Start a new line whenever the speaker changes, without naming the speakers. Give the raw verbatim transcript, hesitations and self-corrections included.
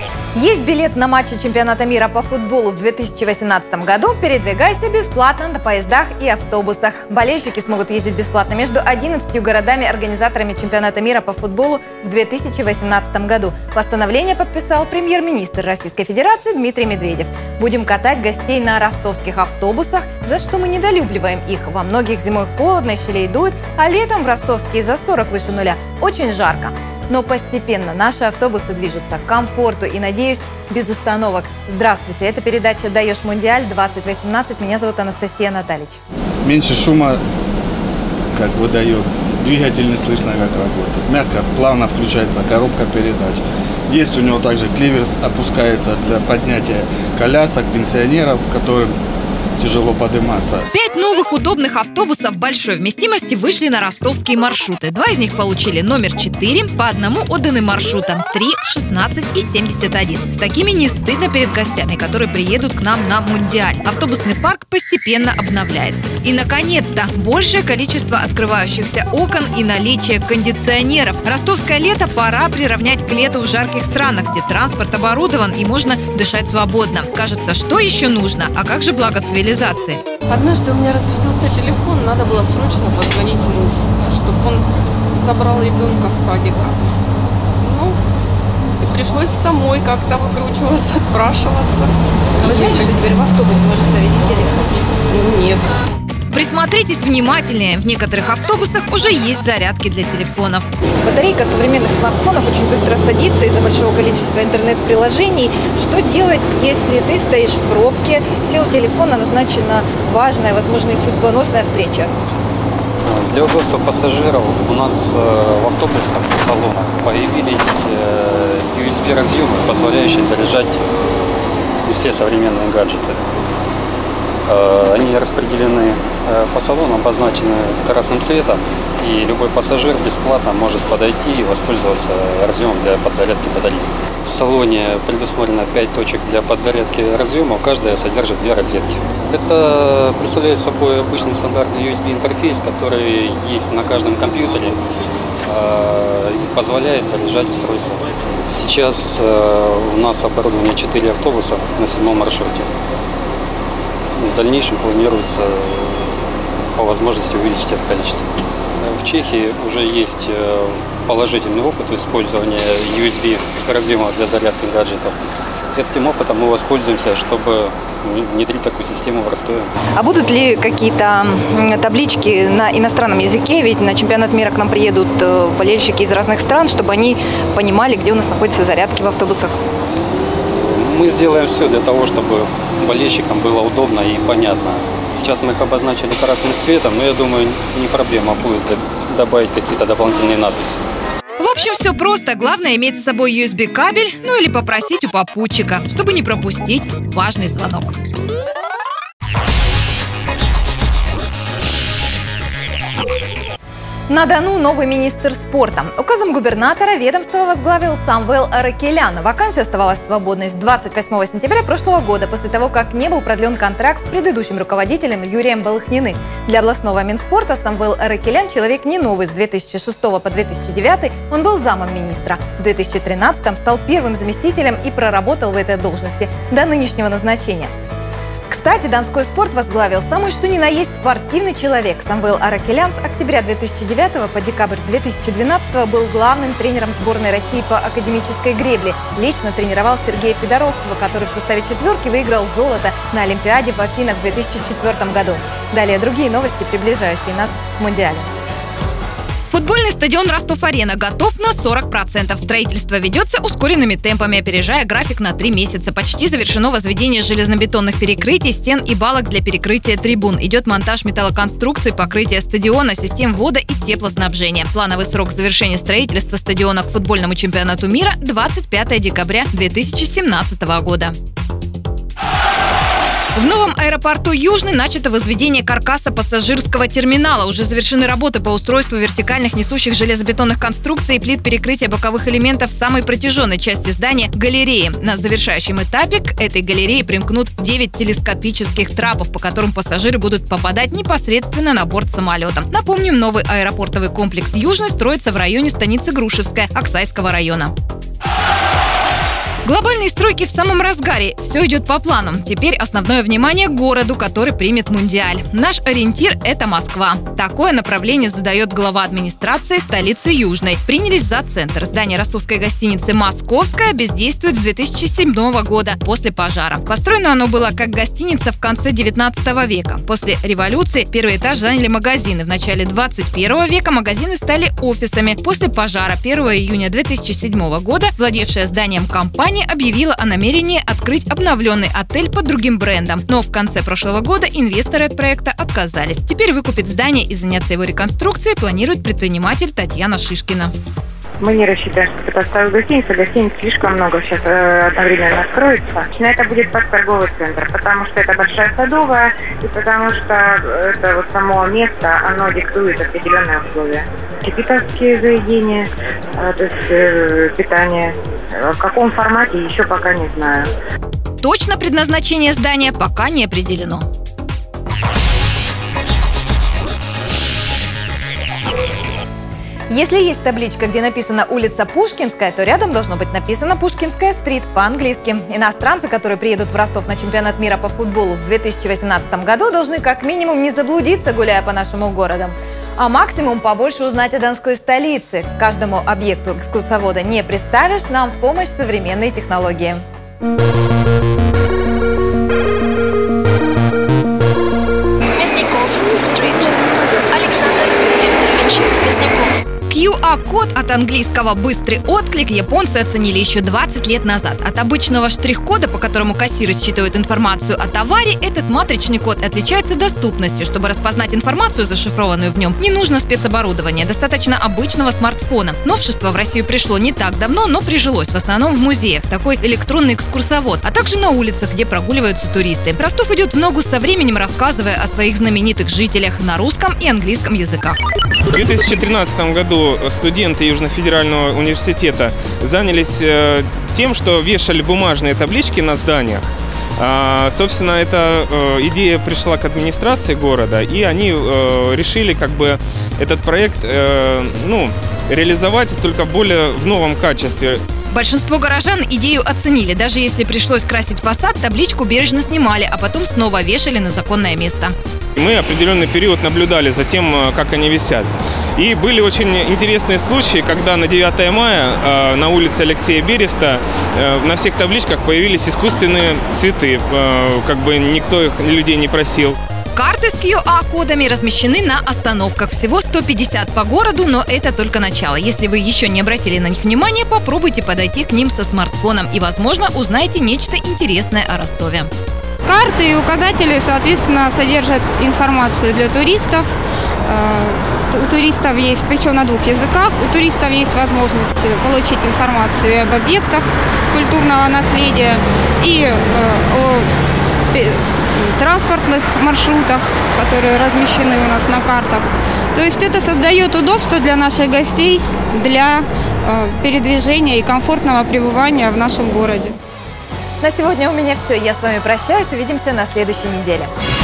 Есть билет на матчи чемпионата мира по футболу в две тысячи восемнадцатом году? Передвигайся бесплатно на поездах и автобусах. Болельщики смогут ездить бесплатно между одиннадцатью городами-организаторами чемпионата мира по футболу в две тысячи восемнадцатом году. Постановление подписал премьер-министр Российской Федерации Дмитрий Медведев. Будем катать гостей на ростовских автобусах, за что мы недолюбливаем их. Во многих зимой холодно, щелей дует, а летом в ростовские за сорок выше нуля очень жарко. Но постепенно наши автобусы движутся к комфорту и, надеюсь, без остановок. Здравствуйте, это передача «Даешь Мундиаль двадцать восемнадцать». Меня зовут Анастасия Натальевич.
Меньше шума как выдает, двигатель не слышно, как работает. Мягко, плавно включается коробка передач. Есть у него также кливерс, опускается для поднятия колясок, пенсионеров, которым тяжело подниматься.
Пять новых удобных автобусов большой вместимости вышли на ростовские маршруты. Два из них получили номер четыре, по одному отданы маршрутам три, шестнадцать и семьдесят один. С такими не стыдно перед гостями, которые приедут к нам на Мундиаль. Автобусный парк постепенно обновляется. И, наконец-то, большее количество открывающихся окон и наличие кондиционеров. Ростовское лето пора приравнять к лету в жарких странах, где транспорт оборудован и можно дышать свободно. Кажется, что еще нужно? А как же благо цивилизации?
Однажды у меня разрядился телефон, надо было срочно позвонить мужу, чтобы он забрал ребенка с садика. Ну, и пришлось самой как-то выкручиваться, отпрашиваться.
Вы знаете, что теперь в автобусе можно зарядить телефон?
Нет.
Присмотритесь внимательнее. В некоторых автобусах уже есть зарядки для телефонов.
Батарейка современных смартфонов очень быстро садится из-за большого количества интернет-приложений. Что делать, если ты стоишь в пробке, сел телефона, назначена важная, возможно, и судьбоносная встреча?
Для удобства пассажиров у нас в автобусах, в салонах появились ю эс би-разъемы, позволяющие заряжать все современные гаджеты. Они распределены по салону, обозначены красным цветом, и любой пассажир бесплатно может подойти и воспользоваться разъемом для подзарядки батареи. В салоне предусмотрено пять точек для подзарядки разъема, каждая содержит две розетки. Это представляет собой обычный стандартный ю эс би-интерфейс, который есть на каждом компьютере и позволяет заряжать устройство. Сейчас у нас оборудование четыре автобуса на седьмом маршруте. В дальнейшем планируется по возможности увеличить это количество. В Чехии уже есть положительный опыт использования ю эс би-разъема для зарядки гаджетов. Этим опытом мы воспользуемся, чтобы внедрить такую систему в Ростове.
А будут ли какие-то таблички на иностранном языке? Ведь на чемпионат мира к нам приедут болельщики из разных стран, чтобы они понимали, где у нас находятся зарядки в автобусах.
Мы сделаем все для того, чтобы болельщикам было удобно и понятно. Сейчас мы их обозначили красным цветом, но я думаю, не проблема будет добавить какие-то дополнительные надписи.
В общем, все просто. Главное иметь с собой ю эс би-кабель, ну или попросить у попутчика, чтобы не пропустить важный звонок. На Дону новый министр спорта. Указом губернатора ведомство возглавил Самвел Аракелян. Вакансия оставалась свободной с двадцать восьмого сентября прошлого года, после того, как не был продлен контракт с предыдущим руководителем Юрием Балыхниным. Для областного Минспорта Самвел Аракелян человек не новый. С две тысячи шестого по две тысячи девятый он был замом министра. В две тысячи тринадцатом стал первым заместителем и проработал в этой должности до нынешнего назначения. Кстати, Донской спорт возглавил самый что ни на есть спортивный человек. Самвел Аракелян с октября две тысячи девятого по декабрь две тысячи двенадцатого был главным тренером сборной России по академической гребле. Лично тренировал Сергея Федоровского, который в составе четверки выиграл золото на Олимпиаде в Афинах в две тысячи четвёртом году. Далее другие новости, приближающие нас к Мундиалю. Футбольный стадион Ростов-Арена готов на сорок процентов. Строительство ведется ускоренными темпами, опережая график на три месяца. Почти завершено возведение железнобетонных перекрытий, стен и балок для перекрытия трибун. Идет монтаж металлоконструкций, покрытия стадиона, систем вода и теплоснабжения. Плановый срок завершения строительства стадиона к футбольному чемпионату мира – двадцать пятое декабря две тысячи семнадцатого года. В новом аэропорту Южный начато возведение каркаса пассажирского терминала. Уже завершены работы по устройству вертикальных несущих железобетонных конструкций и плит перекрытия боковых элементов самой протяженной части здания – галереи. На завершающем этапе к этой галерее примкнут девять телескопических трапов, по которым пассажиры будут попадать непосредственно на борт самолета. Напомним, новый аэропортовый комплекс Южный строится в районе станицы Грушевская Аксайского района. Глобальные стройки в самом разгаре. Все идет по плану. Теперь основное внимание городу, который примет Мундиаль. Наш ориентир – это Москва. Такое направление задает глава администрации столицы Южной. Принялись за центр. Здание ростовской гостиницы «Московская» бездействует с две тысячи седьмого года, после пожара. Построено оно было как гостиница в конце девятнадцатого века. После революции первый этаж заняли магазины. В начале двадцать первого века магазины стали офисами. После пожара первого июня две тысячи седьмого года владевшая зданием компания объявила о намерении открыть обновленный отель под другим брендом. Но в конце прошлого года инвесторы от проекта отказались. Теперь выкупить здание и заняться его реконструкцией планирует предприниматель Татьяна Шишкина.
Мы не рассчитываем, что это поставил гостиницу. Гостиниц слишком много сейчас э, одновременно откроется. Но это будет под торговый центр, потому что это большая садовая, и потому что это вот само место, оно диктует определенные условия. Питерские заведения, э, то есть э, питание. В каком формате, еще пока не знаю.
Точно предназначение здания пока не определено. Если есть табличка, где написана улица Пушкинская, то рядом должно быть написано Пушкинская стрит по-английски. Иностранцы, которые приедут в Ростов на чемпионат мира по футболу в две тысячи восемнадцатом году, должны как минимум не заблудиться, гуляя по нашему городу. А максимум побольше узнать о Донской столице. К каждому объекту экскурсовода не представишь, нам в помощь современные технологии. ку ар-код от английского «быстрый отклик» японцы оценили еще двадцать лет назад. От обычного штрих-кода, по которому кассиры считывают информацию о товаре, этот матричный код отличается доступностью. Чтобы распознать информацию, зашифрованную в нем, не нужно спецоборудование, достаточно обычного смартфона. Новшество в Россию пришло не так давно, но прижилось в основном в музеях. Такой электронный экскурсовод, а также на улицах, где прогуливаются туристы. Ростов идет в ногу со временем, рассказывая о своих знаменитых жителях на русском и английском языках.
В две тысячи тринадцатом году студенты Южно-федерального университета занялись э, тем, что вешали бумажные таблички на зданиях. А, собственно, эта э, идея пришла к администрации города, и они э, решили как бы этот проект э, ну, реализовать только более в новом качестве.
Большинство горожан идею оценили. Даже если пришлось красить фасад, табличку бережно снимали, а потом снова вешали на законное место.
Мы определенный период наблюдали за тем, как они висят. И были очень интересные случаи, когда на девятое мая э, на улице Алексея Береста э, на всех табличках появились искусственные цветы. Э, как бы никто их, людей не просил.
Карты с ку ар-кодами размещены на остановках. Всего сто пятьдесят по городу, но это только начало. Если вы еще не обратили на них внимания, попробуйте подойти к ним со смартфоном и, возможно, узнаете нечто интересное о Ростове.
Карты и указатели, соответственно, содержат информацию для туристов. У туристов есть, причем на двух языках, у туристов есть возможность получить информацию и об объектах культурного наследия, и о транспортных маршрутах, которые размещены у нас на картах. То есть это создает удобство для наших гостей, для передвижения и комфортного пребывания в нашем городе.
На сегодня у меня все. Я с вами прощаюсь. Увидимся на следующей неделе.